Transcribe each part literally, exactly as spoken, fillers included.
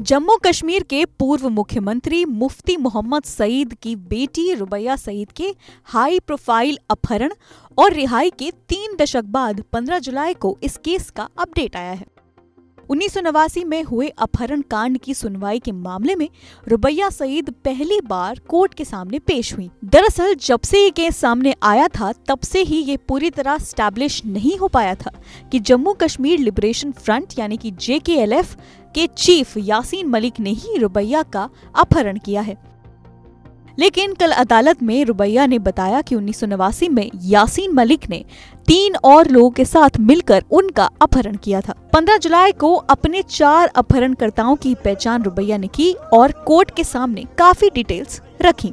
जम्मू कश्मीर के पूर्व मुख्यमंत्री मुफ्ती मोहम्मद सईद की बेटी रुबैया सईद के हाई प्रोफाइल अपहरण और रिहाई के तीन दशक बाद पंद्रह जुलाई को इस केस का अपडेट आया है। उन्नीस सौ नवासी में हुए अपहरण कांड की सुनवाई के मामले में रुबैया सईद पहली बार कोर्ट के सामने पेश हुई। दरअसल जब से ये केस सामने आया था तब से ही ये पूरी तरह स्टैब्लिश नहीं हो पाया था कि जम्मू कश्मीर लिबरेशन फ्रंट यानी कि जे के एल एफ के चीफ यासीन मलिक ने ही रुबैया का अपहरण किया है। लेकिन कल अदालत में रुबैया ने बताया कि उन्नीस सौ नवासी में यासीन मलिक ने तीन और लोगों के साथ मिलकर उनका अपहरण किया था। पंद्रह जुलाई को अपने चार अपहरणकर्ताओं की पहचान रुबैया ने की और कोर्ट के सामने काफी डिटेल्स रखी।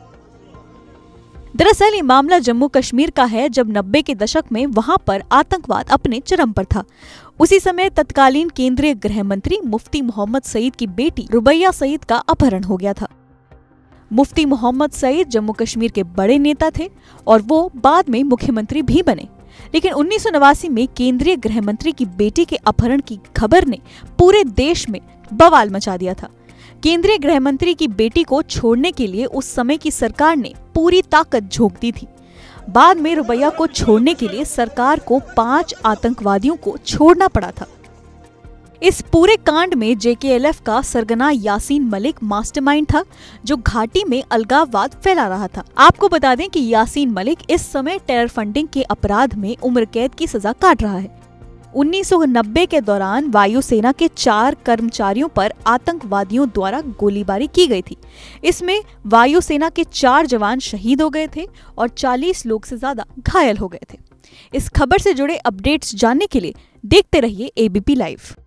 दरअसल ये मामला जम्मू कश्मीर का है जब नब्बे के दशक में वहां पर आतंकवाद अपने चरम पर था। उसी समय तत्कालीन केंद्रीय गृह मंत्री मुफ्ती मोहम्मद सईद की बेटी रुबैया सईद का अपहरण हो गया था। मुफ्ती मोहम्मद सईद जम्मू कश्मीर के बड़े नेता थे और वो बाद में मुख्यमंत्री भी बने। लेकिन उन्नीस सौ नवासी में केंद्रीय गृह मंत्री की बेटी के अपहरण की खबर ने पूरे देश में बवाल मचा दिया था। केंद्रीय गृह मंत्री की बेटी को छोड़ने के लिए उस समय की सरकार ने पूरी ताकत झोंक दी थी। बाद में रुबैया को छोड़ने के लिए सरकार को पांच आतंकवादियों को छोड़ना पड़ा था। इस पूरे कांड में जे के एल एफ का सरगना यासीन मलिक मास्टरमाइंड था, जो घाटी में अलगाववाद फैला रहा था। आपको बता दें कि यासीन मलिक इस समय टेरर फंडिंग के अपराध में उम्र कैद की सजा काट रहा है। उन्नीस सौ नब्बे के दौरान वायुसेना के चार कर्मचारियों पर आतंकवादियों द्वारा गोलीबारी की गई थी। इसमें वायुसेना के चार जवान शहीद हो गए थे और चालीस लोग से ज्यादा घायल हो गए थे। इस खबर से जुड़े अपडेट्स जानने के लिए देखते रहिए ए बी पी लाइव।